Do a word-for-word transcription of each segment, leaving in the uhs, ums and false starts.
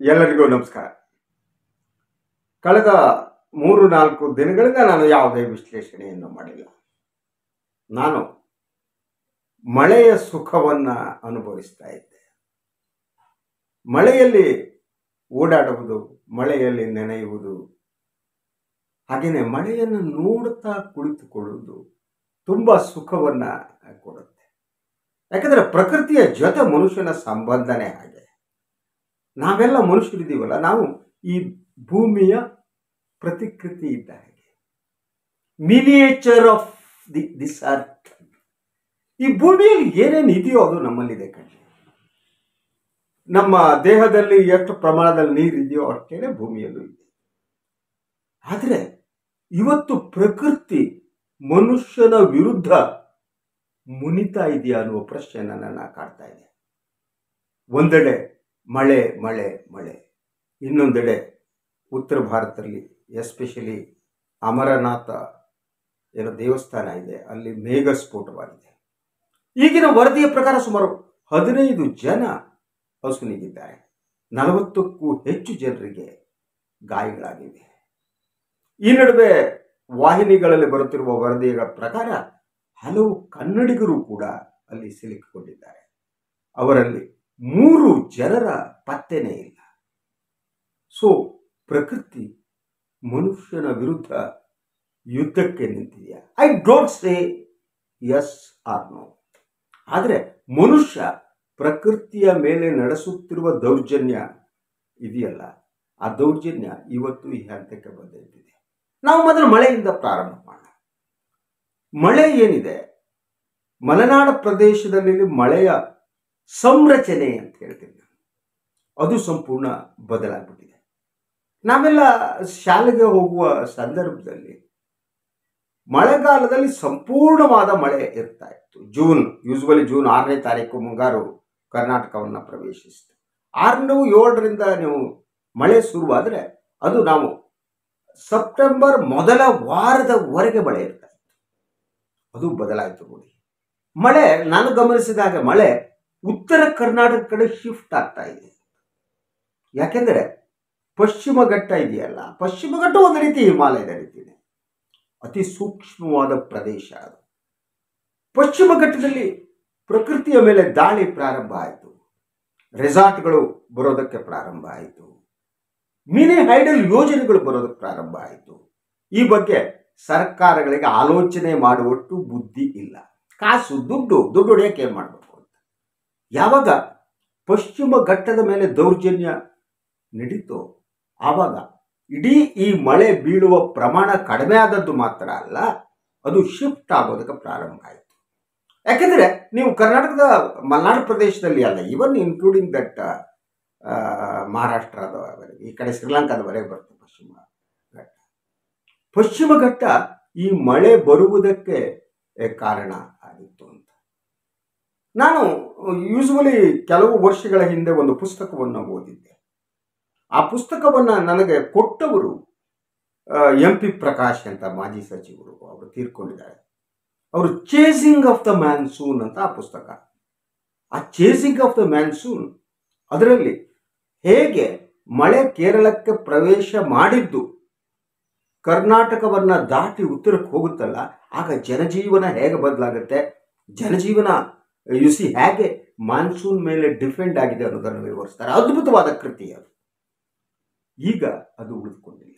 ಎಲ್ಲರಿಗೂ ನಮಸ್ಕಾರ. ಕಳೆದ ಮೂರು ನಾಲ್ಕು ದಿನಗಳಿಂದ ನಾನು ಯಾವುದೇ ವಿಶ್ಲೇಷಣೆಯನ್ನು ಮಾಡಿಲ್ಲ. ನಾನು ಮಳೆಯ ಸುಖವನ್ನು ಅನುಭವಿಸ್ತಾ ಇದ್ದೆ. ಮಳೆಯಲ್ಲಿ ಓಡಾಡುವುದು, ಮಳೆಯಲ್ಲಿ ನೆನೆಯುವುದು, ಹಾಗೆಯೇ ಮಳೆಯನ್ನು ನೋಡುತ್ತಾ ಕುಳಿತುಕೊಳ್ಳುವುದು ತುಂಬ ಸುಖವನ್ನು ಕೊಡುತ್ತೆ. ಯಾಕಂದರೆ ಪ್ರಕೃತಿಯ ಜೊತೆ ಮನುಷ್ಯನ ಸಂಬಂಧನೇ ಹಾಗೆ. ನಾವೆಲ್ಲ ಮನುಷ್ಯರಿದ್ದೀವಲ್ಲ, ನಾವು ಈ ಭೂಮಿಯ ಪ್ರತಿಕೃತಿ ಇದ್ದ ಹಾಗೆ, miniature of the this earth. ಈ ಭೂಮಿಯಲ್ಲಿ ಏನೇನು ಇದೆಯೋ ಅದು ನಮ್ಮಲ್ಲಿದೆ ಕಣ್ಣ. ನಮ್ಮ ದೇಹದಲ್ಲಿ ಎಷ್ಟು ಪ್ರಮಾಣದಲ್ಲಿ ನೀರು ಇದೆಯೋ ಅಷ್ಟೇ ಭೂಮಿಯಲ್ಲೂ ಇದೆ. ಆದರೆ ಇವತ್ತು ಪ್ರಕೃತಿ ಮನುಷ್ಯನ ವಿರುದ್ಧ ಮುನಿತಾ ಇದೆಯಾ ಅನ್ನುವ ಪ್ರಶ್ನೆ ನನ್ನನ್ನು ಕಾಡ್ತಾ ಇದೆ. ಒಂದೆಡೆ ಮಳೆ ಮಳೆ ಮಳೆ, ಇನ್ನೊಂದೆಡೆ ಉತ್ತರ ಭಾರತದಲ್ಲಿ ಎಸ್ಪೆಷಲಿ ಅಮರನಾಥ ಏನೋ ದೇವಸ್ಥಾನ ಇದೆ, ಅಲ್ಲಿ ಮೇಘ ಸ್ಫೋಟವಾಗಿದೆ. ಈಗಿನ ವರದಿಯ ಪ್ರಕಾರ ಸುಮಾರು ಹದಿನೈದು ಜನ ಅಸುನೀಗಿದ್ದಾರೆ, ನಲವತ್ತಕ್ಕೂ ಹೆಚ್ಚು ಜನರಿಗೆ ಗಾಯಗಳಾಗಿವೆ. ಈ ನಡುವೆ ವಾಹಿನಿಗಳಲ್ಲಿ ಬರುತ್ತಿರುವ ವರದಿಗಳ ಪ್ರಕಾರ ಹಲವು ಕನ್ನಡಿಗರು ಕೂಡ ಅಲ್ಲಿ ಸಿಲುಕಿಕೊಂಡಿದ್ದಾರೆ. ಅವರಲ್ಲಿ ಮೂರು ಜನರ ಪತ್ತೆನೇ ಇಲ್ಲ. ಸೊ ಪ್ರಕೃತಿ ಮನುಷ್ಯನ ವಿರುದ್ಧ ಯುದ್ಧಕ್ಕೆ ನಿಂತಿದೆಯಾ? I don't say yes or no. ಆದರೆ ಮನುಷ್ಯ ಪ್ರಕೃತಿಯ ಮೇಲೆ ನಡೆಸುತ್ತಿರುವ ದೌರ್ಜನ್ಯ ಇದೆಯಲ್ಲ, ಆ ದೌರ್ಜನ್ಯ ಇವತ್ತು ಈ ಹಂತಕ್ಕೆ ಬಂದಿದೆ. ನಾವು ಮೊದಲು ಮಳೆಯಿಂದ ಪ್ರಾರಂಭ ಮಾಡೋಣ. ಮಳೆ ಏನಿದೆ, ಮಲೆನಾಡು ಪ್ರದೇಶದಲ್ಲಿ ಮಳೆಯ ಸಂರಚನೆ ಅಂತ ಹೇಳ್ತೀನಿ ನಾನು, ಅದು ಸಂಪೂರ್ಣ ಬದಲಾಗ್ಬಿಟ್ಟಿದೆ. ನಾವೆಲ್ಲ ಶಾಲೆಗೆ ಹೋಗುವ ಸಂದರ್ಭದಲ್ಲಿ ಮಳೆಗಾಲದಲ್ಲಿ ಸಂಪೂರ್ಣವಾದ ಮಳೆ ಇರ್ತಾ ಇತ್ತು. ಜೂನ್ ಯೂಸ್ವಲಿ ಜೂನ್ ಆರನೇ ತಾರೀಕು ಮುಂಗಾರು ಕರ್ನಾಟಕವನ್ನು ಪ್ರವೇಶಿಸಿತು. ಆರನೇ ಏಳರಿಂದ ನೀವು ಮಳೆ ಶುರುವಾದರೆ ಅದು ನಾವು ಸೆಪ್ಟೆಂಬರ್ ಮೊದಲ ವಾರದವರೆಗೆ ಮಳೆ ಇರ್ತಾ ಇತ್ತು. ಅದು ಬದಲಾಯಿತು ನೋಡಿ. ಮಳೆ ನಾನು ಗಮನಿಸಿದಾಗ ಮಳೆ ಉತ್ತರ ಕರ್ನಾಟಕ ಕಡೆ ಶಿಫ್ಟ್ ಆಗ್ತಾ ಇದೆ. ಯಾಕೆಂದರೆ ಪಶ್ಚಿಮ ಘಟ್ಟ ಇದೆಯಲ್ಲ, ಪಶ್ಚಿಮ ಘಟ್ಟ ಒಂದು ರೀತಿ ಹಿಮಾಲಯದ ರೀತಿಯೇ, ಅತಿ ಸೂಕ್ಷ್ಮವಾದ ಪ್ರದೇಶ ಅದು. ಪಶ್ಚಿಮ ಘಟ್ಟದಲ್ಲಿ ಪ್ರಕೃತಿಯ ಮೇಲೆ ದಾಳಿ ಪ್ರಾರಂಭ ಆಯಿತು. ರೆಸಾರ್ಟ್ಗಳು ಬರೋದಕ್ಕೆ ಪ್ರಾರಂಭ ಆಯಿತು. ಮಿನಿ ಹೈಡಲ್ ಯೋಜನೆಗಳು ಬರೋದಕ್ಕೆ ಪ್ರಾರಂಭ ಆಯಿತು. ಈ ಬಗ್ಗೆ ಸರ್ಕಾರಗಳಿಗೆ ಆಲೋಚನೆ ಮಾಡುವಷ್ಟು ಬುದ್ಧಿ ಇಲ್ಲ. ಕಾಸು ದುಡ್ಡು ದುಡ್ಡು ಹೊಡೆಯೋಕೆ ಏನು ಮಾಡಬೇಕು ಅಂತ. ಯಾವಾಗ ಪಶ್ಚಿಮ ಘಟ್ಟದ ಮೇಲೆ ದೌರ್ಜನ್ಯ ನಡೀತೋ ಆವಾಗ ಇಡೀ ಈ ಮಳೆ ಬೀಳುವ ಪ್ರಮಾಣ ಕಡಿಮೆ ಆದದ್ದು ಮಾತ್ರ ಅಲ್ಲ, ಅದು ಶಿಫ್ಟ್ ಆಗೋದಕ್ಕೆ ಪ್ರಾರಂಭ ಆಯಿತು. ಯಾಕೆಂದರೆ ನೀವು ಕರ್ನಾಟಕದ ಮಲೆನಾಡು ಪ್ರದೇಶದಲ್ಲಿ ಅಲ್ಲ, ಇವನ್ ಇನ್ಕ್ಲೂಡಿಂಗ್ ದಟ್ ಮಹಾರಾಷ್ಟ್ರದವರೆಗೆ, ಈ ಕಡೆ ಶ್ರೀಲಂಕಾದವರೆಗೆ ಬರುತ್ತೆ ಪಶ್ಚಿಮ ಘಟ್ಟ. ಪಶ್ಚಿಮ ಘಟ್ಟ ಈ ಮಳೆ ಬರುವುದಕ್ಕೆ ಕಾರಣ ಆಗಿತ್ತು ಅಂತ ನಾನು ಯೂಸ್ವಲಿ ಕೆಲವು ವರ್ಷಗಳ ಹಿಂದೆ ಒಂದು ಪುಸ್ತಕವನ್ನು ಓದಿದ್ದೆ. ಆ ಪುಸ್ತಕವನ್ನು ನನಗೆ ಕೊಟ್ಟವರು ಎಂ ಪಿ ಪ್ರಕಾಶ್ ಅಂತ ಮಾಜಿ ಸಚಿವರು, ಅವರು ತೀರ್ಕೊಂಡಿದ್ದಾರೆ. ಅವರು ಚೇಸಿಂಗ್ ಆಫ್ ದ ಮ್ಯಾನ್ಸೂನ್ ಅಂತ ಆ ಪುಸ್ತಕ. ಆ ಚೇಸಿಂಗ್ ಆಫ್ ದ ಮ್ಯಾನ್ಸೂನ್ ಅದರಲ್ಲಿ ಹೇಗೆ ಮಳೆ ಕೇರಳಕ್ಕೆ ಪ್ರವೇಶ ಮಾಡಿದ್ದು ಕರ್ನಾಟಕವನ್ನು ದಾಟಿ ಉತ್ತರಕ್ಕೆ ಹೋಗುತ್ತಲ್ಲ, ಆಗ ಜನಜೀವನ ಹೇಗೆ ಬದಲಾಗುತ್ತೆ, ಜನಜೀವನ ಯುಸಿ ಹೇಗೆ ಮಾನ್ಸೂನ್ ಮೇಲೆ ಡಿಫೆಂಡ್ ಆಗಿದೆ ಅನ್ನೋದನ್ನು ವಿವರಿಸ್ತಾರೆ. ಅದ್ಭುತವಾದ ಕೃತಿ ಅದು. ಈಗ ಅದು ಉಳಿದುಕೊಂಡಿಲ್ಲ.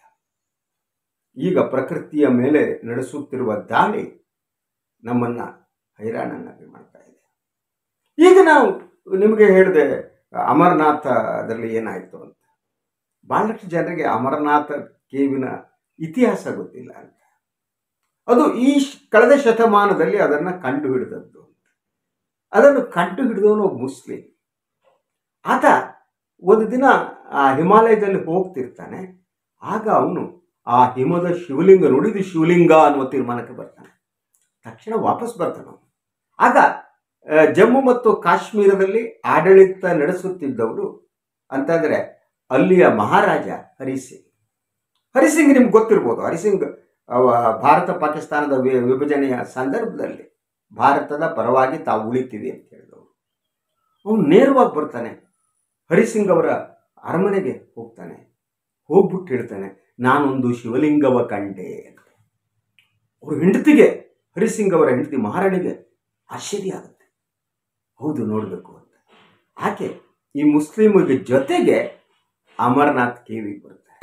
ಈಗ ಪ್ರಕೃತಿಯ ಮೇಲೆ ನಡೆಸುತ್ತಿರುವ ದಾಳಿ ನಮ್ಮನ್ನು ಹೈರಾಣನ್ನಾಗಿ ಮಾಡ್ತಾ ಇದೆ. ಈಗ ನಾವು ನಿಮಗೆ ಹೇಳಿದೆ ಅಮರನಾಥದಲ್ಲಿ ಏನಾಯಿತು ಅಂತ. ಬಹಳಷ್ಟು ಜನರಿಗೆ ಅಮರನಾಥ ಕೇವಿನ ಇತಿಹಾಸ ಗೊತ್ತಿಲ್ಲ ಅಂತ. ಅದು ಈ ಕಳೆದ ಶತಮಾನದಲ್ಲಿ ಅದನ್ನು ಕಂಡು ಹಿಡಿದದ್ದು. ಅದನ್ನು ಕಂಡು ಹಿಡಿದವನು ಮುಸ್ಲಿಂ. ಆತ ಒಂದು ದಿನ ಆ ಹಿಮಾಲಯದಲ್ಲಿ ಹೋಗ್ತಿರ್ತಾನೆ. ಆಗ ಅವನು ಆ ಹಿಮದ ಶಿವಲಿಂಗ ನೋಡಿದು ಶಿವಲಿಂಗ ಅನ್ನುವ ತೀರ್ಮಾನಕ್ಕೆ ಬರ್ತಾನೆ. ತಕ್ಷಣ ವಾಪಸ್ ಬರ್ತಾನೆ ಅವನು. ಆಗ ಜಮ್ಮು ಮತ್ತು ಕಾಶ್ಮೀರದಲ್ಲಿ ಆಡಳಿತ ನಡೆಸುತ್ತಿದ್ದವರು ಅಂತಂದರೆ ಅಲ್ಲಿಯ ಮಹಾರಾಜ ಹರಿಸಿಂಗ್. ಹರಿಸಿಂಗ್ ನಿಮ್ಗೆ ಗೊತ್ತಿರ್ಬೋದು. ಹರಿಸಿಂಗ್ ಭಾರತ ಪಾಕಿಸ್ತಾನದ ವಿಭಜನೆಯ ಸಂದರ್ಭದಲ್ಲಿ ಭಾರತದ ಪರವಾಗಿ ತಾವು ಉಳಿತೀವಿ ಅಂತ ಹೇಳಿದವರು. ಅವನು ನೇರವಾಗಿ ಬರ್ತಾನೆ. ಹರಿಸಿಂಗ್ ಅವರ ಅರಮನೆಗೆ ಹೋಗ್ತಾನೆ. ಹೋಗ್ಬಿಟ್ಟು ಹೇಳ್ತಾನೆ, ನಾನೊಂದು ಶಿವಲಿಂಗವ ಕಂಡೆ ಅಂತ. ಅವ್ರ ಹೆಂಡತಿಗೆ, ಹರಿಸಿಂಗ್ ಅವರ ಹೆಂಡತಿ ಮಹಾರಾಣಿಗೆ ಆಶ್ಚರ್ಯ ಆಗುತ್ತೆ. ಹೌದು, ನೋಡಬೇಕು ಅಂತ. ಆಕೆ ಈ ಮುಸ್ಲಿಮಿಗೆ ಜೊತೆಗೆ ಅಮರನಾಥ್ ಕೇವಿಗೆ ಬರ್ತಾರೆ.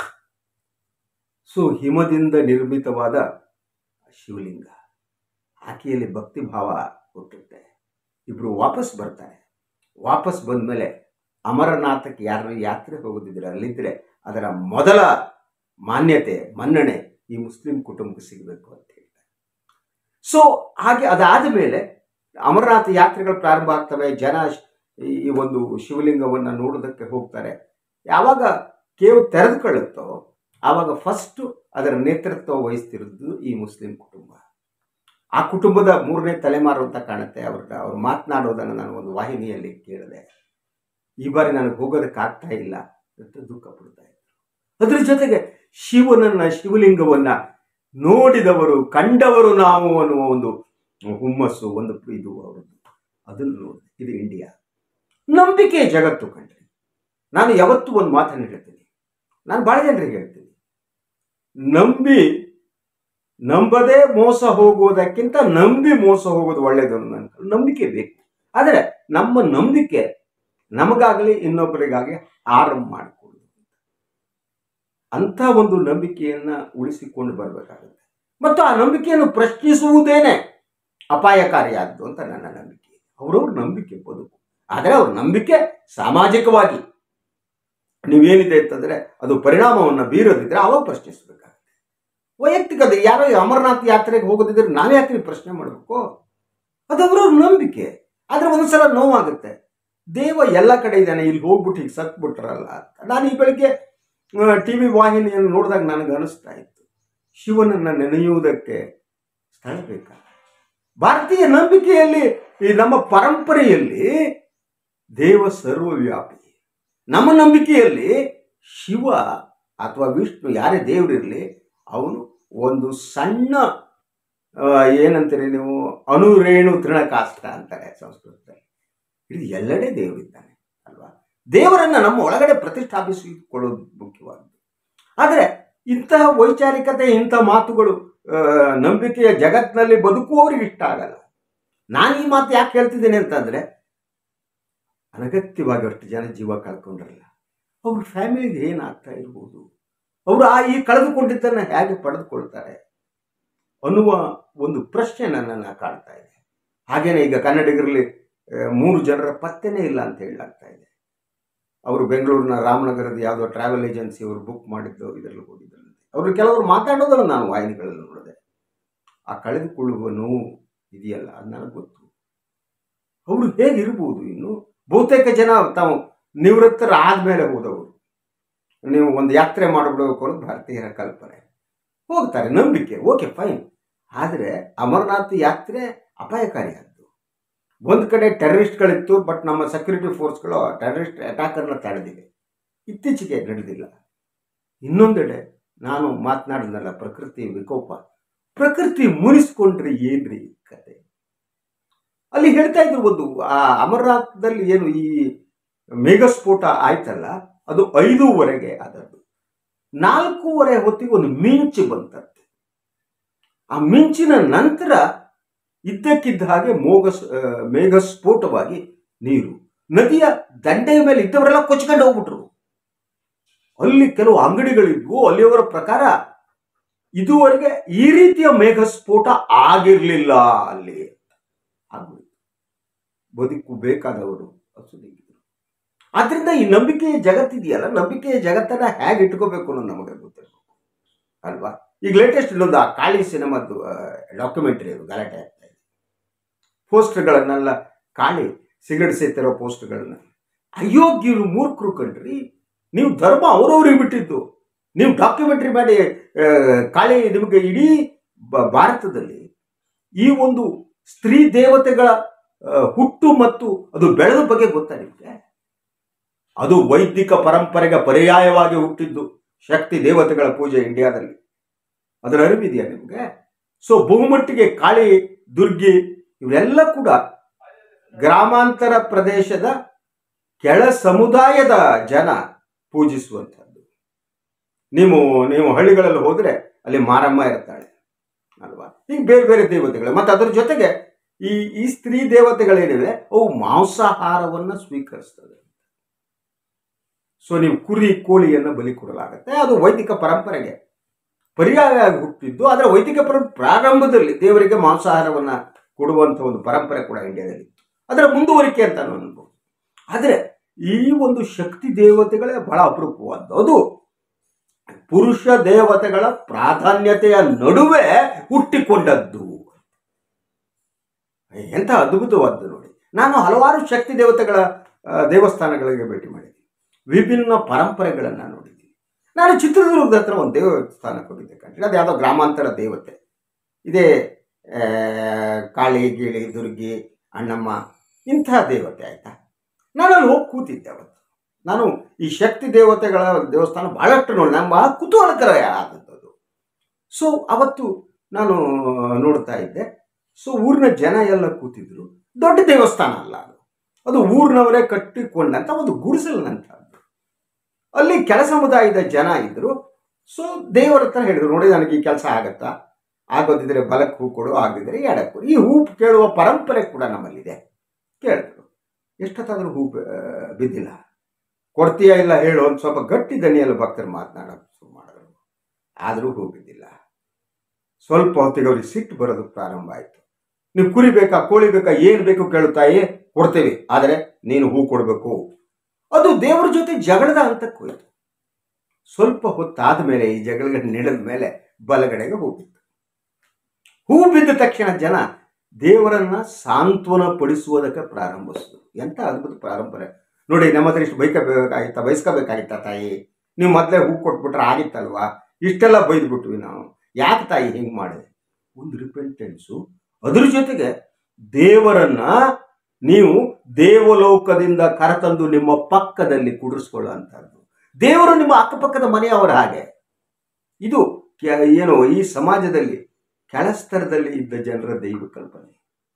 ಸೊ ಹಿಮದಿಂದ ನಿರ್ಮಿತವಾದ ಶಿವಲಿಂಗ, ಆಕೆಯಲ್ಲಿ ಭಕ್ತಿ ಭಾವ ಹುಟ್ಟುತ್ತೆ. ಇಬ್ರು ವಾಪಸ್ ಬರ್ತಾರೆ. ವಾಪಸ್ ಬಂದಮೇಲೆ ಅಮರನಾಥಕ್ಕೆ ಯಾರು ಯಾತ್ರೆ ಹೋಗೋದಿದ್ರೆ ಅಲ್ಲಿದ್ದರೆ ಅದರ ಮೊದಲ ಮಾನ್ಯತೆ ಮನ್ನಣೆ ಈ ಮುಸ್ಲಿಂ ಕುಟುಂಬಕ್ಕೆ ಸಿಗಬೇಕು ಅಂತ ಹೇಳ್ತಾರೆ. ಸೊ ಹಾಗೆ ಅದಾದ ಮೇಲೆ ಅಮರನಾಥ ಯಾತ್ರೆಗಳು ಪ್ರಾರಂಭ ಆಗ್ತವೆ. ಜನ ಈ ಒಂದು ಶಿವಲಿಂಗವನ್ನು ನೋಡೋದಕ್ಕೆ ಹೋಗ್ತಾರೆ. ಯಾವಾಗ ಕೇವ್ ತೆರೆದುಕೊಳ್ಳುತ್ತೋ ಆವಾಗ ಫಸ್ಟು ಅದರ ನೇತೃತ್ವ ವಹಿಸ್ತಿರೋದು ಈ ಮುಸ್ಲಿಂ ಕುಟುಂಬ. ಆ ಕುಟುಂಬದ ಮೂರನೇ ತಲೆಮಾರು ಅಂತ ಕಾಣುತ್ತೆ. ಅವ್ರ ಅವ್ರು ಮಾತನಾಡೋದನ್ನು ನಾನು ಒಂದು ವಾಹಿನಿಯಲ್ಲಿ ಕೇಳಿದೆ. ಈ ಬಾರಿ ನನಗೆ ಹೋಗೋದಕ್ಕೆ ಆಗ್ತಾ ಇಲ್ಲ ಅಂತ ದುಃಖ ಪಡ್ತಾ ಇದ್ರು. ಅದ್ರ ಜೊತೆಗೆ ಶಿವನನ್ನ ಶಿವಲಿಂಗವನ್ನ ನೋಡಿದವರು ಕಂಡವರು ನಾವು ಅನ್ನುವ ಒಂದು ಹುಮ್ಮಸ್ಸು, ಒಂದು ಇದು ಅವರದ್ದು. ಅದನ್ನು ನೋಡಿ, ಇದು ಇಂಡಿಯಾ. ನಂಬಿಕೆ ಜಗತ್ತು ಕಂಡ್ರಿ. ನಾನು ಯಾವತ್ತೂ ಒಂದು ಮಾತನ್ನು ಹೇಳ್ತೀನಿ, ನಾನು ಭಾಳ ಜನರಿಗೆ ಹೇಳ್ತೀನಿ, ನಂಬಿ ನಂಬದೇ ಮೋಸ ಹೋಗುವುದಕ್ಕಿಂತ ನಂಬಿ ಮೋಸ ಹೋಗೋದು ಒಳ್ಳೆಯದು. ನನ್ನ ನಂಬಿಕೆ ಬೇಕು, ಆದರೆ ನಮ್ಮ ನಂಬಿಕೆ ನಮಗಾಗಲಿ ಇನ್ನೊಬ್ಬರಿಗಾಗಿ ಆರಂಭ ಮಾಡಿಕೊಳ್ಳುವುದು, ಅಂಥ ಒಂದು ನಂಬಿಕೆಯನ್ನು ಉಳಿಸಿಕೊಂಡು ಬರಬೇಕಾಗುತ್ತೆ. ಮತ್ತು ಆ ನಂಬಿಕೆಯನ್ನು ಪ್ರಶ್ನಿಸುವುದೇನೆ ಅಪಾಯಕಾರಿಯಾದ್ದು ಅಂತ ನನ್ನ ನಂಬಿಕೆ. ಅವರವ್ರ ನಂಬಿಕೆ ಬದುಕು, ಆದರೆ ಅವ್ರ ನಂಬಿಕೆ ಸಾಮಾಜಿಕವಾಗಿ ನೀವೇನಿದೆ ಅಂತಂದರೆ ಅದು ಪರಿಣಾಮವನ್ನು ಬೀರೋದಿದ್ರೆ ಅವಾಗ ಪ್ರಶ್ನಿಸಬೇಕಾಗುತ್ತೆ. ವೈಯಕ್ತಿಕದ ಯಾರೋ ಅಮರನಾಥ್ ಯಾತ್ರೆಗೆ ಹೋಗೋದಿದ್ರೆ ನಾವು ಯಾಕೆ ಪ್ರಶ್ನೆ ಮಾಡಬೇಕು? ಅದು ಅವರವ್ರ ನಂಬಿಕೆ. ಆದರೆ ಒಂದ್ಸಲ ನೋವಾಗುತ್ತೆ, ದೇವ ಎಲ್ಲ ಕಡೆ ಇದ್ದಾನೆ, ಇಲ್ಲಿ ಹೋಗ್ಬಿಟ್ಟು ಈಗ ಸತ್ಬಿಟ್ರಲ್ಲ ಅಂತ. ನಾನು ಈ ಬೆಳಗ್ಗೆ ಟಿ ವಿ ವಾಹಿನಿಯನ್ನು ನೋಡಿದಾಗ ನನಗೆ ಅನಿಸ್ತಾ ಇತ್ತು, ಶಿವನನ್ನು ನೆನೆಯುವುದಕ್ಕೆ ಸ್ಥಳ ಬೇಕಾ? ಭಾರತೀಯ ನಂಬಿಕೆಯಲ್ಲಿ, ಈ ನಮ್ಮ ಪರಂಪರೆಯಲ್ಲಿ ದೇವ ಸರ್ವವ್ಯಾಪಿ. ನಮ್ಮ ನಂಬಿಕೆಯಲ್ಲಿ ಶಿವ ಅಥವಾ ವಿಷ್ಣು ಯಾರೇ ದೇವರಿರಲಿ, ಅವನು ಒಂದು ಸಣ್ಣ ಏನಂತೀರಿ ನೀವು, ಅಣುರೇಣು ತೃಣಕಾಷ್ಟ ಅಂತಾರೆ ಸಂಸ್ಕೃತದಲ್ಲಿ. ಇದು ಎಲ್ಲೆಡೆ ದೇವರಿದ್ದಾನೆ ಅಲ್ವಾ? ದೇವರನ್ನು ನಮ್ಮ ಒಳಗಡೆ ಪ್ರತಿಷ್ಠಾಪಿಸಿಕೊಳ್ಳೋದು ಮುಖ್ಯವಾದ್ದು. ಆದರೆ ಇಂತಹ ವೈಚಾರಿಕತೆ, ಇಂಥ ಮಾತುಗಳು ನಂಬಿಕೆಯ ಜಗತ್ತಿನಲ್ಲಿ ಬದುಕುವವರಿಗೆ ಇಷ್ಟ ಆಗಲ್ಲ. ನಾನು ಈ ಮಾತು ಯಾಕೆ ಹೇಳ್ತಿದ್ದೇನೆ ಅಂತಂದರೆ, ಅನಗತ್ಯವಾಗಿ ಅಷ್ಟು ಜನ ಜೀವ ಕಳ್ಕೊಂಡ್ರಲ್ಲ, ಅವ್ರ ಫ್ಯಾಮಿಲಿಗೆ ಏನಾಗ್ತಾ ಇರ್ಬೋದು, ಅವರು ಆ ಈ ಕಳೆದುಕೊಂಡಿದ್ದನ್ನು ಹೇಗೆ ಪಡೆದುಕೊಳ್ತಾರೆ ಅನ್ನುವ ಒಂದು ಪ್ರಶ್ನೆ ನನ್ನನ್ನು ಕಾಡ್ತಾ ಇದೆ. ಹಾಗೇನೆ ಈಗ ಕನ್ನಡಿಗರಲ್ಲಿ ಮೂರು ಜನರ ಪತ್ತೆನೇ ಇಲ್ಲ ಅಂತ ಹೇಳಲಾಗ್ತಾ ಇದೆ. ಅವರು ಬೆಂಗಳೂರಿನ ರಾಮನಗರದ ಯಾವುದೋ ಟ್ರಾವೆಲ್ ಏಜೆನ್ಸಿ ಅವರು ಬುಕ್ ಮಾಡಿದ್ದು ಇದರಲ್ಲಿ ಹೋಗಿದ್ದರು. ಅವರು ಕೆಲವರು ಮಾತಾಡೋದನ್ನು ನಾನು ವಾಹಿನಿಗಳಲ್ಲಿ ನೋಡಿದೆ. ಆ ಕಳೆದುಕೊಳ್ಳುವ ನೋವು ಇದೆಯಲ್ಲ, ಅದು ನನಗೆ ಗೊತ್ತು. ಅವರು ಹೇಗಿರ್ಬೋದು? ಇನ್ನು ಬಹುತೇಕ ಜನ ತಾವು ನಿವೃತ್ತರಾದಮೇಲೆ ಹೋದವರು. ನೀವು ಒಂದು ಯಾತ್ರೆ ಮಾಡಿಬಿಡಬೇಕು ಅನ್ನೋದು ಭಾರತೀಯರ ಕಲ್ಪನೆ. ಹೋಗ್ತಾರೆ, ನಂಬಿಕೆ, ಓಕೆ ಫೈನ್. ಆದರೆ ಅಮರನಾಥ್ ಯಾತ್ರೆ ಅಪಾಯಕಾರಿಯಾದ್ದು. ಒಂದು ಕಡೆ ಟೆರರಿಸ್ಟ್ಗಳಿತ್ತು, ಬಟ್ ನಮ್ಮ ಸೆಕ್ಯೂರಿಟಿ ಫೋರ್ಸ್ಗಳು ಟೆರರಿಸ್ಟ್ ಅಟ್ಯಾಕನ್ನು ತಡೆದಿವೆ, ಇತ್ತೀಚೆಗೆ ನಡೆದಿಲ್ಲ. ಇನ್ನೊಂದೆಡೆ ನಾನು ಮಾತನಾಡಿದ್ನಲ್ಲ, ಪ್ರಕೃತಿ ವಿಕೋಪ, ಪ್ರಕೃತಿ ಮುನಿಸ್ಕೊಂಡ್ರೆ ಏನ್ರಿ ಕತೆ? ಅಲ್ಲಿ ಹೇಳ್ತಾ ಇದ್ರು, ಒಂದು ಆ ಅಮರನಾಥದಲ್ಲಿ ಏನು ಈ ಮೇಘಸ್ಫೋಟ ಆಯ್ತಲ್ಲ, ಅದು ಐದೂವರೆಗೆ ಆದದ್ದು. ನಾಲ್ಕೂವರೆ ಹೊತ್ತಿಗೆ ಒಂದು ಮಿಂಚು ಬಂತಂತೆ. ಆ ಮಿಂಚಿನ ನಂತರ ಇದ್ದಕ್ಕಿದ್ದ ಹಾಗೆ ಮೋಗ ಮೇಘಸ್ಫೋಟವಾಗಿ ನೀರು ನದಿಯ ದಂಡೆಯ ಮೇಲೆ ಇದ್ದವರೆಲ್ಲ ಕೊಚ್ಕೊಂಡು ಹೋಗ್ಬಿಟ್ರು. ಅಲ್ಲಿ ಕೆಲವು ಅಂಗಡಿಗಳಿದ್ವು. ಅಲ್ಲಿಯವರ ಪ್ರಕಾರ ಇದುವರೆಗೆ ಈ ರೀತಿಯ ಮೇಘಸ್ಫೋಟ ಆಗಿರಲಿಲ್ಲ ಅಲ್ಲಿ. ಆಗ್ಬಿಟ್ಟು ಬದುಕು ಬೇಕಾದವರು ಅಸುದಿದ್ರು. ಆದ್ರಿಂದ ಈ ನಂಬಿಕೆಯ ಜಗತ್ತಿದೆಯಲ್ಲ, ನಂಬಿಕೆಯ ಜಗತ್ತನ್ನ ಹೇಗೆ ಇಟ್ಕೋಬೇಕು ಅನ್ನೋದು ನಮಗೆ ಗೊತ್ತಿರಬೇಕು ಅಲ್ವಾ? ಈಗ ಲೇಟೆಸ್ಟ್ ಇನ್ನೊಂದು ಆ ಕಾಳಿ ಸಿನಿಮಾದ್ದು ಡಾಕ್ಯುಮೆಂಟ್ರಿ, ಅದು ಗಲಾಟೆ ಆಗ್ತಾ ಇದೆ. ಪೋಸ್ಟರ್ಗಳನ್ನೆಲ್ಲ ಕಾಳಿ ಸಿಗರೇಟ್ ಸೇತಿರೋ ಪೋಸ್ಟರ್ಗಳನ್ನ, ಅಯೋಗ್ಯರು ಮೂರ್ಖರು ಕಂಡ್ರಿ, ನೀವು ಧರ್ಮ ಅವರವ್ರಿಗೆ ಬಿಟ್ಟಿದ್ದು, ನೀವು ಡಾಕ್ಯುಮೆಂಟ್ರಿ ಮಾಡಿ ಕಾಳಿ ನಿಮಗೆ ಇಡೀ ಭಾರತದಲ್ಲಿ ಈ ಒಂದು ಸ್ತ್ರೀ ದೇವತೆಗಳ ಹುಟ್ಟು ಮತ್ತು ಅದು ಬೆಳೆದ ಬಗ್ಗೆ ಗೊತ್ತಾ ನಿಮಗೆ? ಅದು ವೈದಿಕ ಪರಂಪರೆಗೆ ಪರ್ಯಾಯವಾಗಿ ಹುಟ್ಟಿದ್ದು ಶಕ್ತಿ ದೇವತೆಗಳ ಪೂಜೆ ಇಂಡಿಯಾದಲ್ಲಿ. ಅದರ ಅರಿವಿದೆಯಾ ನಿಮಗೆ? ಸೊ ಬಹುಮಟ್ಟಿಗೆ ಕಾಳಿ, ದುರ್ಗಿ ಇವರೆಲ್ಲ ಕೂಡ ಗ್ರಾಮಾಂತರ ಪ್ರದೇಶದ ಕೆಳ ಸಮುದಾಯದ ಜನ ಪೂಜಿಸುವಂಥದ್ದು. ನೀವು ನೀವು ಹಳ್ಳಿಗಳಲ್ಲಿ ಹೋದರೆ ಅಲ್ಲಿ ಮಾರಮ್ಮ ಇರ್ತಾಳೆ ಅಲ್ವಾ, ಈಗ ಬೇರೆ ಬೇರೆ ದೇವತೆಗಳು. ಮತ್ತು ಅದರ ಜೊತೆಗೆ ಈ ಈ ಸ್ತ್ರೀ ದೇವತೆಗಳೇನಿವೆ ಅವು ಮಾಂಸಾಹಾರವನ್ನು ಸ್ವೀಕರಿಸ್ತದೆ. ಸೊ ನೀವು ಕುರಿ ಕೋಳಿಯನ್ನು ಬಲಿ ಕೊಡಲಾಗುತ್ತೆ. ಅದು ವೈದಿಕ ಪರಂಪರೆಗೆ ಪರ್ಯಾಯವಾಗಿ ಹುಟ್ಟಿದ್ದು. ಆದರೆ ವೈದಿಕ ಪರ ಪ್ರಾರಂಭದಲ್ಲಿ ದೇವರಿಗೆ ಮಾಂಸಾಹಾರವನ್ನು ಕೊಡುವಂಥ ಒಂದು ಪರಂಪರೆ ಕೂಡ ಇಂಡಿಯಾದಲ್ಲಿ ಇತ್ತು. ಅದರ ಮುಂದುವರಿಕೆ ಅಂತ ಅನ್ಬೋದು. ಆದರೆ ಈ ಒಂದು ಶಕ್ತಿ ದೇವತೆಗಳೇ ಬಹಳ ಅಪರೂಪವಾದ್ದು. ಅದು ಪುರುಷ ದೇವತೆಗಳ ಪ್ರಾಧಾನ್ಯತೆಯ ನಡುವೆ ಹುಟ್ಟಿಕೊಂಡದ್ದು. ಎಂಥ ಅದ್ಭುತವಾದ್ದು ನೋಡಿ. ನಾನು ಹಲವಾರು ಶಕ್ತಿ ದೇವತೆಗಳ ದೇವಸ್ಥಾನಗಳಿಗೆ ಭೇಟಿ ಮಾಡಿದ್ದೀನಿ, ವಿಭಿನ್ನ ಪರಂಪರೆಗಳನ್ನು ನೋಡಿದ್ದೀನಿ. ನಾನು ಚಿತ್ರದುರ್ಗದ ಹತ್ರ ಒಂದು ದೇವಸ್ಥಾನಕ್ಕೆ ಹೋಗಿದ್ದೆ ಕಂಡ್ರೆ, ಅದು ಯಾವುದೋ ಗ್ರಾಮಾಂತರ ದೇವತೆ ಇದೇ, ಕಾಳಿ ಗೀಳಿ ದುರ್ಗಿ ಅಣ್ಣಮ್ಮ ಇಂಥ ದೇವತೆ ಆಯಿತಾ. ನಾನು ಅಲ್ಲಿ ಹೋಗಿ ಕೂತಿದ್ದೆ ಅವತ್ತು. ನಾನು ಈ ಶಕ್ತಿ ದೇವತೆಗಳ ದೇವಸ್ಥಾನ ಭಾಳಷ್ಟು ನೋಡಿ ನಾನು ಭಾಳ ಕುತೂಹಲಕರ ಆದದ್ದು. ಸೊ ಅವತ್ತು ನಾನು ನೋಡ್ತಾ ಇದ್ದೆ. ಸೊ ಊರಿನ ಜನ ಎಲ್ಲ ಕೂತಿದ್ರು. ದೊಡ್ಡ ದೇವಸ್ಥಾನ ಅಲ್ಲ ಅದು, ಅದು ಊರಿನವರೇ ಕಟ್ಟಿಕೊಂಡಂಥ ಒಂದು ಗುಡಿಸಲಿನಂಥದ್ದು. ಅಲ್ಲಿ ಕೆಲ ಸಮುದಾಯದ ಜನ ಇದ್ದರು. ಸೊ ದೇವರ ಹತ್ರ ಹೇಳಿದ್ರು, ನೋಡಿ ನನಗೆ ಈ ಕೆಲಸ ಆಗತ್ತಾ, ಆಗೋದಿದ್ರೆ ಬಲಕ್ಕೆ ಹೂ ಕೊಡು, ಆಗದಿದ್ರೆ ಎಡಕ್ಕೆ ಕೊಡು. ಈ ಹೂ ಕೇಳುವ ಪರಂಪರೆ ಕೂಡ ನಮ್ಮಲ್ಲಿದೆ. ಕೇಳಿದ್ರು, ಎಷ್ಟೊತ್ತಾದರೂ ಹೂ ಬಿದ್ದಿಲ್ಲ. ಕೊಡ್ತೀಯ ಇಲ್ಲ ಹೇಳು ಒಂದು ಸ್ವಲ್ಪ ಗಟ್ಟಿ ದನಿಯಲ್ಲಿ ಭಕ್ತರು ಮಾತನಾಡೋಕೆ ಶುರು ಮಾಡಿದ್ರು. ಆದರೂ ಹೂ ಬಿದ್ದಿಲ್ಲ. ಸ್ವಲ್ಪ ಹೊತ್ತಿಗೆ ಅವ್ರಿಗೆ ಸಿಟ್ಟು ಬರೋದು ಪ್ರಾರಂಭ ಆಯಿತು. ನೀವು ಕುರಿ ಬೇಕಾ ಕೋಳಿ ಬೇಕಾ ಏನು ಬೇಕು ಕೇಳುತ್ತಾಯಿ, ಕೊಡ್ತೇವೆ, ಆದರೆ ನೀನು ಹೂ ಕೊಡಬೇಕು. ಅದು ದೇವರ ಜೊತೆ ಜಗಳದ ಹಂತಕ್ಕೆ ಹೋಯಿತು. ಸ್ವಲ್ಪ ಹೊತ್ತಾದ ಮೇಲೆ ಈ ಜಗಳ ನಡೆದ ಮೇಲೆ ಬಲಗಡೆಗೆ ಹೂ ಬಿತ್ತು. ಹೂ ಬಿದ್ದ ತಕ್ಷಣ ಜನ ದೇವರನ್ನ ಸಾಂತ್ವನ ಪಡಿಸುವುದಕ್ಕೆ ಪ್ರಾರಂಭಿಸಿದ್ರು. ಎಂಥ ಅದ್ಭುತ ಪರಂಪರೆ ನೋಡಿ. ನಮ್ಮ ಹತ್ರ ಇಷ್ಟು ಬೈಕಬೇಕಾಗಿತ್ತ ಬಯಸ್ಕೋಬೇಕಾಗಿತ್ತ ತಾಯಿ, ನೀವು ಮೊದಲೇ ಹೂ ಕೊಟ್ಬಿಟ್ರೆ ಆಗಿತ್ತಲ್ವಾ, ಇಷ್ಟೆಲ್ಲ ಬೈದ್ಬಿಟ್ವಿ ನಾವು, ಯಾಕೆ ತಾಯಿ ಹಿಂಗೆ ಮಾಡಿದೆ? ಒಂದು ರಿಪೆಂಟೆನ್ಸು. ಅದ್ರ ಜೊತೆಗೆ ದೇವರನ್ನ ನೀವು ದೇವಲೋಕದಿಂದ ಕರೆತಂದು ನಿಮ್ಮ ಪಕ್ಕದಲ್ಲಿ ಕುಡಿಸ್ಕೊಳ್ಳುವಂಥದ್ದು. ದೇವರು ನಿಮ್ಮ ಅಕ್ಕಪಕ್ಕದ ಮನೆಯವರ ಹಾಗೆ. ಇದು ಏನು ಈ ಸಮಾಜದಲ್ಲಿ ಕೆಳಸ್ತರದಲ್ಲಿ ಇದ್ದ ಜನರ ದೈವ ಕಲ್ಪನೆ.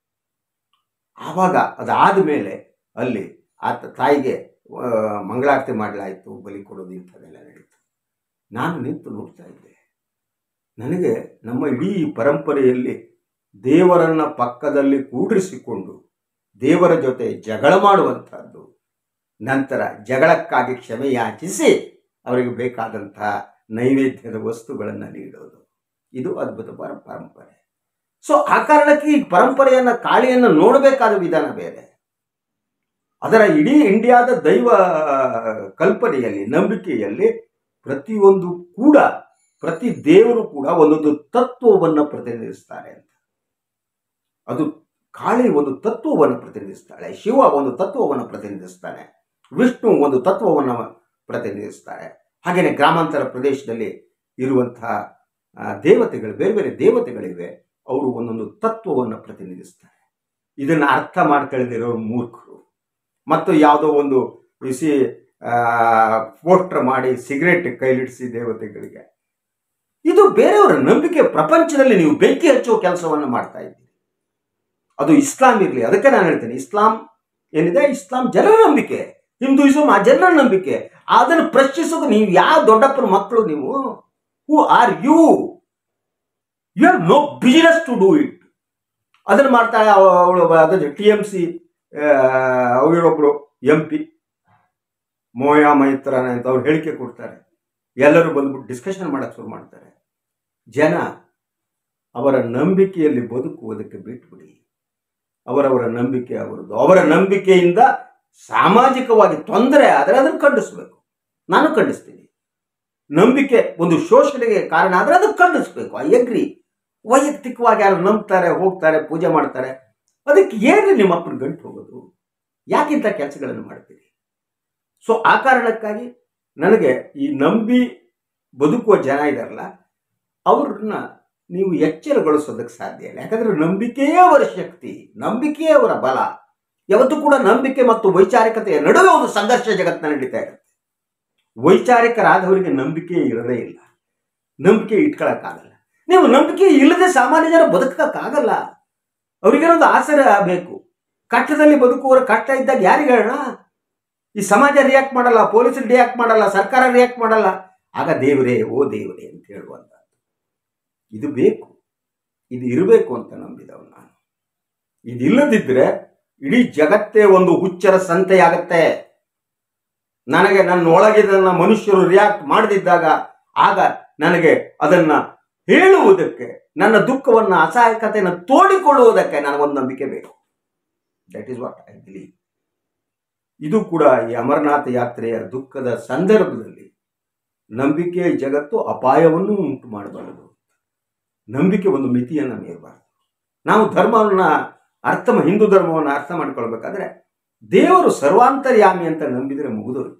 ಆವಾಗ ಅದಾದ ಮೇಲೆ ಅಲ್ಲಿ ಆತ ತಾಯಿಗೆ ಮಂಗಳಾರತಿ ಮಾಡಲಾಯಿತು, ಬಲಿ ಕೊಡೋದು ಇಂಥದ್ದೆಲ್ಲ ನಡೀತು. ನಾನು ನಿಂತು ನೋಡ್ತಾ ಇದ್ದೆ. ನನಗೆ ನಮ್ಮ ಇಡೀ ಪರಂಪರೆಯಲ್ಲಿ ದೇವರನ್ನ ಪಕ್ಕದಲ್ಲಿ ಕೂಡಿರಿಸಿಕೊಂಡು ದೇವರ ಜೊತೆ ಜಗಳ ಮಾಡುವಂಥದ್ದು, ನಂತರ ಜಗಳಕ್ಕಾಗಿ ಕ್ಷಮೆ ಯಾಚಿಸಿ ಅವರಿಗೆ ಬೇಕಾದಂಥ ನೈವೇದ್ಯದ ವಸ್ತುಗಳನ್ನು ನೀಡೋದು, ಇದು ಅದ್ಭುತ ಪರ ಪರಂಪರೆ. ಸೊ ಆ ಕಾರಣಕ್ಕೆ ಈ ಪರಂಪರೆಯನ್ನು ಕಾಳಿಯನ್ನು ನೋಡಬೇಕಾದ ವಿಧಾನ ಬೇರೆ. ಅದರ ಇಡೀ ಇಂಡಿಯಾದ ದೈವ ಕಲ್ಪನೆಯಲ್ಲಿ ನಂಬಿಕೆಯಲ್ಲಿ ಪ್ರತಿಯೊಂದು ಕೂಡ ಪ್ರತಿ ದೇವರು ಕೂಡ ಒಂದೊಂದು ತತ್ವವನ್ನು ಪ್ರತಿನಿಧಿಸ್ತಾರೆ ಅಂತ. ಅದು ಕಾಳಿ ಒಂದು ತತ್ವವನ್ನು ಪ್ರತಿನಿಧಿಸ್ತಾಳೆ, ಶಿವ ಒಂದು ತತ್ವವನ್ನು ಪ್ರತಿನಿಧಿಸ್ತಾನೆ, ವಿಷ್ಣು ಒಂದು ತತ್ವವನ್ನು ಪ್ರತಿನಿಧಿಸ್ತಾರೆ. ಹಾಗೆಯೇ ಗ್ರಾಮಾಂತರ ಪ್ರದೇಶದಲ್ಲಿ ಇರುವಂತಹ ದೇವತೆಗಳು, ಬೇರೆ ಬೇರೆ ದೇವತೆಗಳಿವೆ, ಅವರು ಒಂದೊಂದು ತತ್ವವನ್ನು ಪ್ರತಿನಿಧಿಸ್ತಾರೆ. ಇದನ್ನು ಅರ್ಥ ಮಾಡ್ಕೊಳ್ಳದಿರೋರು ಮೂರ್ಖರು. ಮತ್ತು ಯಾವುದೋ ಒಂದು ಬಿಸಿ ಪೋಸ್ಟರ್ ಮಾಡಿ ಸಿಗರೇಟ್ ಕೈಲಿಡಿಸಿ ದೇವತೆಗಳಿಗೆ, ಇದು ಬೇರೆಯವರ ನಂಬಿಕೆ. ಪ್ರಪಂಚದಲ್ಲಿ ನೀವು ಬೆಂಕಿ ಹಚ್ಚುವ ಕೆಲಸವನ್ನು ಮಾಡ್ತಾ ಇದ್ದೀರಿ. ಅದು ಇಸ್ಲಾಂ ಇರಲಿ, ಅದಕ್ಕೆ ನಾನು ಹೇಳ್ತೇನೆ, ಇಸ್ಲಾಂ ಏನಿದೆ, ಇಸ್ಲಾಂ ಜನರ ನಂಬಿಕೆ, ಹಿಂದೂಯಿಸಮ್ ಆ ಜನರ ನಂಬಿಕೆ. ಅದನ್ನು ಪ್ರಶ್ನಿಸೋದು ನೀವು ಯಾವ ದೊಡ್ಡಪ್ಪನ ಮಕ್ಕಳು ನೀವು? Who are you? You have no business to do it. ಅದನ್ನು ಮಾಡ್ತಾಳೆ ಅವಳು. ಅದನ್ನು ಟಿ ಎಂ ಸಿ ಅವರೊಬ್ಬರು ಎಂ ಪಿ ಮೋಯಾ ಮೈತ್ರನ ಅಂತ ಅವ್ರು ಹೇಳಿಕೆ ಕೊಡ್ತಾರೆ. ಎಲ್ಲರೂ ಬಂದ್ಬಿಟ್ಟು ಡಿಸ್ಕಷನ್ ಮಾಡೋಕ್ಕೆ ಶುರು ಮಾಡ್ತಾರೆ. ಜನ ಅವರ ನಂಬಿಕೆಯಲ್ಲಿ ಬದುಕುವುದಕ್ಕೆ ಬಿಟ್ಬಿಡಿ. ಅವರವರ ನಂಬಿಕೆ ಅವರದ್ದು. ಅವರ ನಂಬಿಕೆಯಿಂದ ಸಾಮಾಜಿಕವಾಗಿ ತೊಂದರೆ ಆದರೆ ಅದನ್ನು ಖಂಡಿಸಬೇಕು. ನಾನು ಖಂಡಿಸ್ತೀನಿ. ನಂಬಿಕೆ ಒಂದು ಶೋಷಣೆಗೆ ಕಾರಣ ಆದರೆ ಅದನ್ನು ಖಂಡಿಸ್ಬೇಕು. I agree. ವೈಯಕ್ತಿಕವಾಗಿ ಯಾರು ನಂಬ್ತಾರೆ, ಹೋಗ್ತಾರೆ, ಪೂಜೆ ಮಾಡ್ತಾರೆ, ಅದಕ್ಕೆ ಏನು ನಿಮ್ಮ ಅಪ್ಪನ ಗಂಟು ಹೋಗೋದು? ಯಾಕಿಂತ ಕೆಲಸಗಳನ್ನು ಮಾಡ್ತೀರಿ? ಸೊ ಆ ಕಾರಣಕ್ಕಾಗಿ ನನಗೆ ಈ ನಂಬಿ ಬದುಕುವ ಜನ ಇದಾರಲ್ಲ, ಅವ್ರನ್ನ ನೀವು ಎಚ್ಚರಗೊಳಿಸೋದಕ್ಕೆ ಸಾಧ್ಯ ಇಲ್ಲ. ಯಾಕಂದರೆ ನಂಬಿಕೆಯೇ ಅವರ ಶಕ್ತಿ, ನಂಬಿಕೆಯೇ ಅವರ ಬಲ. ಯಾವತ್ತೂ ಕೂಡ ನಂಬಿಕೆ ಮತ್ತು ವೈಚಾರಿಕತೆಯ ನಡುವೆ ಒಂದು ಸಂಘರ್ಷ ಜಗತ್ತಿನ ನಡೀತಾ ಇರುತ್ತೆ. ವೈಚಾರಿಕರಾದವರಿಗೆ ನಂಬಿಕೆ ಇರೋದೇ ಇಲ್ಲ, ನಂಬಿಕೆ ಇಟ್ಕೊಳ್ಳೋಕ್ಕಾಗಲ್ಲ. ನೀವು ನಂಬಿಕೆ ಇಲ್ಲದೆ ಸಾಮಾನ್ಯ ಜನ ಬದುಕಕ್ಕಾಗಲ್ಲ. ಅವರಿಗೇನೊಂದು ಆಸರೆ ಬೇಕು. ಕಷ್ಟದಲ್ಲಿ ಬದುಕುವವರ ಕಷ್ಟ ಇದ್ದಾಗ ಯಾರಿಗೆ ಹೇಳೋಣ? ಈ ಸಮಾಜ ರಿಯಾಕ್ಟ್ ಮಾಡಲ್ಲ, ಪೊಲೀಸರು ರಿಯಾಕ್ಟ್ ಮಾಡಲ್ಲ, ಸರ್ಕಾರ ರಿಯಾಕ್ಟ್ ಮಾಡಲ್ಲ, ಆಗ ದೇವರೇ ಓ ದೇವರೇ ಅಂತ ಹೇಳುವಂಥದ್ದು. ಇದು ಬೇಕು, ಇದು ಇರಬೇಕು ಅಂತ ನಂಬಿದವನು ನಾನು. ಇದಿಲ್ಲದಿದ್ದರೆ ಇಡೀ ಜಗತ್ತೇ ಒಂದು ಹುಚ್ಚರ ಸಂತೆಯಾಗತ್ತೆ. ನನಗೆ ನನ್ನ ಒಳಗಿದನ್ನ ಮನುಷ್ಯರು ರಿಯಾಕ್ಟ್ ಮಾಡದಿದ್ದಾಗ ಆಗ ನನಗೆ ಅದನ್ನ ಹೇಳುವುದಕ್ಕೆ, ನನ್ನ ದುಃಖವನ್ನು ಅಸಹಾಯಕತೆಯನ್ನು ತೋಡಿಕೊಳ್ಳುವುದಕ್ಕೆ ನನಗೊಂದು ನಂಬಿಕೆ ಬೇಕು. That is what I believe. ಇದು ಕೂಡ ಈ ಅಮರನಾಥ ಯಾತ್ರೆಯ ದುಃಖದ ಸಂದರ್ಭದಲ್ಲಿ ನಂಬಿಕೆ ಜಗತ್ತು ಅಪಾಯವನ್ನು ಉಂಟು ಮಾಡಬಾರದು. ನಂಬಿಕೆ ಒಂದು ಮಿತಿಯನ್ನು ಮೀರಬಾರದು. ನಾವು ಧರ್ಮವನ್ನು ಅರ್ಥ ಹಿಂದೂ ಧರ್ಮವನ್ನು ಅರ್ಥ ಮಾಡ್ಕೊಳ್ಬೇಕಾದ್ರೆ ದೇವರು ಸರ್ವಾಂತರ್ಯಾಮಿ ಅಂತ ನಂಬಿದರೆ ಮುಗಿದೋಯ್ತು.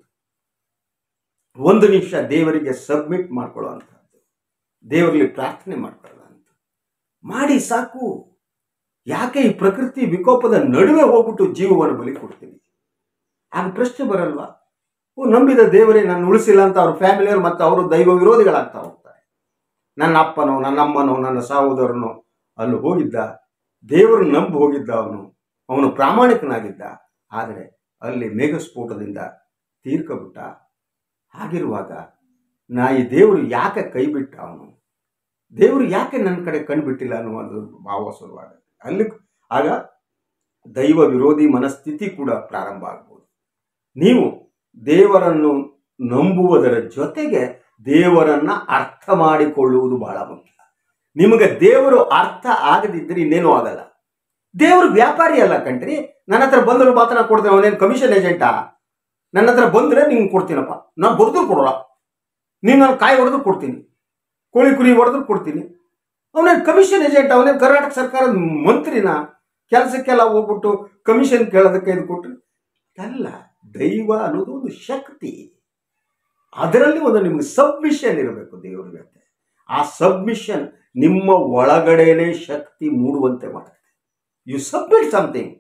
ಒಂದು ನಿಮಿಷ ದೇವರಿಗೆ ಸಬ್ಮಿಟ್ ಮಾಡ್ಕೊಳ್ಳುವಂಥದ್ದು, ದೇವರಲ್ಲಿ ಪ್ರಾರ್ಥನೆ ಮಾಡ್ಕೊಳ್ಳುವಂಥ ಮಾಡಿ ಸಾಕು. ಯಾಕೆ ಈ ಪ್ರಕೃತಿ ವಿಕೋಪದ ನಡುವೆ ಹೋಗ್ಬಿಟ್ಟು ಜೀವವನ್ನು ಬಲಿ ಕೊಡ್ತೀನಿ? ಆಗ ಪ್ರಶ್ನೆ ಬರಲ್ವಾ? ಓ, ನಂಬಿದ ದೇವರೇ ನನ್ನ ಉಳಿಸಿಲ್ಲ ಅಂತ ಅವ್ರ ಫ್ಯಾಮಿಲಿಯವರು ಮತ್ತು ಅವರು ದೈವ ವಿರೋಧಿಗಳಾಗ್ತಾ ಹೋಗ್ತಾರೆ. ನನ್ನ ಅಪ್ಪನೋ, ನನ್ನ ಅಮ್ಮನೋ, ನನ್ನ ಸಹೋದರನೋ ಅಲ್ಲಿ ಹೋಗಿದ್ದ, ದೇವರು ನಂಬಿ ಹೋಗಿದ್ದ, ಅವನು ಅವನು ಪ್ರಾಮಾಣಿಕನಾಗಿದ್ದ. ಆದರೆ ಅಲ್ಲಿ ಮೇಘಸ್ಫೋಟದಿಂದ ತೀರ್ಕೊಬಿಟ್ಟ. ಹಾಗಿರುವಾಗ ನಾ ಈ ದೇವರು ಯಾಕೆ ಕೈ ಬಿಟ್ಟ? ಅವನು ದೇವರು ಯಾಕೆ ನನ್ನ ಕಡೆ ಕಣ್ಬಿಟ್ಟಿಲ್ಲ ಅನ್ನುವುದು ಭಾವ ಶುರುವಾಗುತ್ತೆ. ಅಲ್ಲಿ ಆಗ ದೈವ ವಿರೋಧಿ ಮನಸ್ಥಿತಿ ಕೂಡ ಪ್ರಾರಂಭ ಆಗ್ಬೋದು. ನೀವು ದೇವರನ್ನು ನಂಬುವುದರ ಜೊತೆಗೆ ದೇವರನ್ನ ಅರ್ಥ ಮಾಡಿಕೊಳ್ಳುವುದು ಬಹಳ ಮುಖ್ಯ. ನಿಮಗೆ ದೇವರು ಅರ್ಥ ಆಗದಿದ್ದರೆ ಇನ್ನೇನು ಆಗಲ್ಲ. ದೇವರು ವ್ಯಾಪಾರಿ ಅಲ್ಲ ಕಣ್ರಿ. ನನ್ನ ಹತ್ರ ಬಂದರು ಮಾತ್ರ ನಾನು ಕೊಡ್ತೇನೆ. ಅವನೇನು ಕಮಿಷನ್ ಏಜೆಂಟಾ? ನನ್ನ ಹತ್ರ ಬಂದರೆ ನಿಂಗೆ ಕೊಡ್ತೀನಪ್ಪ, ನಾನು ಬರೆದ್ರು ಕೊಡೋಲ್ಲ. ನೀನು ನಾನು ಕಾಯಿ ಹೊಡೆದ್ರು ಕೊಡ್ತೀನಿ, ಕೋಳಿ ಕುರಿ ಹೊಡೆದ್ರು ಕೊಡ್ತೀನಿ. ಅವನೇನು ಕಮಿಷನ್ ಏಜೆಂಟ್? ಅವನೇನು ಕರ್ನಾಟಕ ಸರ್ಕಾರದ ಮಂತ್ರಿನ? ಕೆಲಸಕ್ಕೆಲ್ಲ ಹೋಗ್ಬಿಟ್ಟು ಕಮಿಷನ್ ಕೇಳೋದಕ್ಕೆ ಇದು ಕೊಟ್ಟರು ಅಲ್ಲ. ದೈವ ಅನ್ನೋದು ಒಂದು ಶಕ್ತಿ. ಅದರಲ್ಲಿ ಒಂದು ನಿಮ್ಗೆ ಸಬ್ಮಿಷನ್ ಇರಬೇಕು ದೇವರ ಜೊತೆ. ಆ ಸಬ್ಮಿಷನ್ ನಿಮ್ಮ ಒಳಗಡೆನೇ ಶಕ್ತಿ ಮೂಡುವಂತೆ ಮಾಡುತ್ತೆ. You submit something.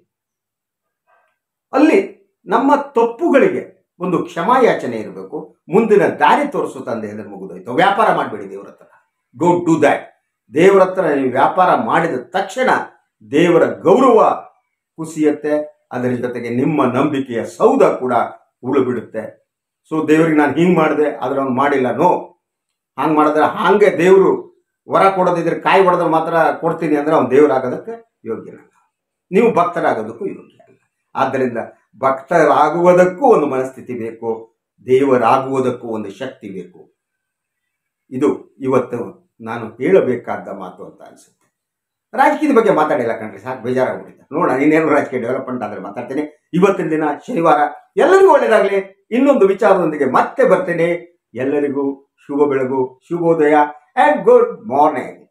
ಅಲ್ಲಿ ನಮ್ಮ ತಪ್ಪುಗಳಿಗೆ ಒಂದು ಕ್ಷಮಾಯಾಚನೆ ಇರಬೇಕು. ಮುಂದಿನ ದಾರಿ ತೋರಿಸು ತಂದೆ ಅಂದರೆ ಮುಗಿದೋಯ್ತು. ವ್ಯಾಪಾರ ಮಾಡಬೇಡಿ ದೇವರ ಹತ್ರ. Don't do that. ದೇವರ ಹತ್ರ ನೀವು ವ್ಯಾಪಾರ ಮಾಡಿದ ತಕ್ಷಣ ದೇವರ ಗೌರವ ಕುಸಿಯುತ್ತೆ. ಅದರ ಜೊತೆಗೆ ನಿಮ್ಮ ನಂಬಿಕೆಯ ಸೌಧ ಕೂಡ ಉಳಿಬಿಡುತ್ತೆ. ಸೊ ದೇವರಿಗೆ ನಾನು ಹಿಂಗೆ ಮಾಡಿದೆ, ಆದರೆ ಅವ್ನು ಮಾಡಿಲ್ಲ. ನೋ, ಹಂಗೆ ಮಾಡಿದ್ರೆ ಹಾಗೆ ದೇವರು ವರ ಕೊಡೋದಿದ್ರೆ ಕಾಯಿ ಹೊಡೆದ್ರೆ ಮಾತ್ರ ಕೊಡ್ತೀನಿ ಅಂದರೆ ಅವ್ನು ದೇವರಾಗೋದಕ್ಕೆ ಯೋಗ್ಯನಲ್ಲ. ನೀವು ಭಕ್ತರಾಗೋದಕ್ಕೂ ಯೋಗ್ಯ ಅಲ್ಲ. ಆದ್ದರಿಂದ ಭಕ್ತರಾಗುವುದಕ್ಕೂ ಒಂದು ಮನಸ್ಥಿತಿ ಬೇಕು, ದೇವರಾಗುವುದಕ್ಕೂ ಒಂದು ಶಕ್ತಿ ಬೇಕು. ಇದು ಇವತ್ತು ನಾನು ಹೇಳಬೇಕಾದ ಮಾತು ಅಂತ ಅನಿಸುತ್ತೆ. ರಾಜಕೀಯದ ಬಗ್ಗೆ ಮಾತಾಡಿಲ್ಲ ಕಣ್ರಿ, ಸಾಕು ಬೇಜಾರಾಗ್ಬಿಟ್ಟಿದೆ. ನೋಡೋಣ ಇನ್ನೇನು ರಾಜಕೀಯ ಡೆವಲಪ್ಮೆಂಟ್ ಆದರೆ ಮಾತಾಡ್ತೀನಿ. ಇವತ್ತಿನ ದಿನ ಶನಿವಾರ, ಎಲ್ಲರಿಗೂ ಒಳ್ಳೆಯದಾಗಲಿ. ಇನ್ನೊಂದು ವಿಚಾರದೊಂದಿಗೆ ಮತ್ತೆ ಬರ್ತೇನೆ. ಎಲ್ಲರಿಗೂ ಶುಭ ಬೆಳಗು, ಶುಭೋದಯ ಆ್ಯಂಡ್ ಗುಡ್ ಮಾರ್ನಿಂಗ್.